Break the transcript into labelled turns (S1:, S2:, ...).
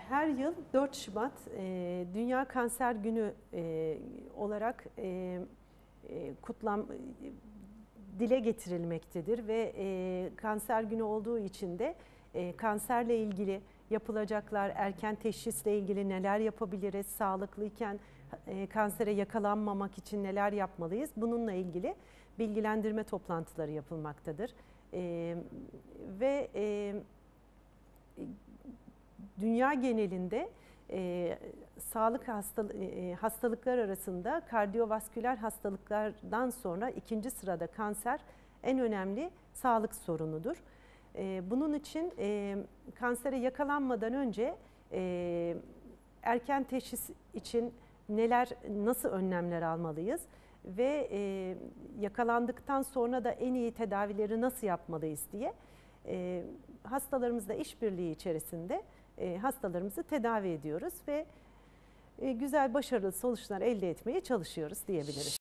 S1: Her yıl 4 Şubat Dünya Kanser Günü olarak dile getirilmektedir ve kanser günü olduğu için de kanserle ilgili yapılacaklar, erken teşhisle ilgili neler yapabiliriz, sağlıklıyken kansere yakalanmamak için neler yapmalıyız, bununla ilgili bilgilendirme toplantıları yapılmaktadır. Ve dünya genelinde hastalıklar arasında kardiyovasküler hastalıklardan sonra ikinci sırada kanser en önemli sağlık sorunudur. Bunun için kansere yakalanmadan önce erken teşhis için nasıl önlemler almalıyız ve yakalandıktan sonra da en iyi tedavileri nasıl yapmalıyız diye hastalarımızla işbirliği içerisinde hastalarımızı tedavi ediyoruz ve güzel, başarılı sonuçlar elde etmeye çalışıyoruz diyebiliriz.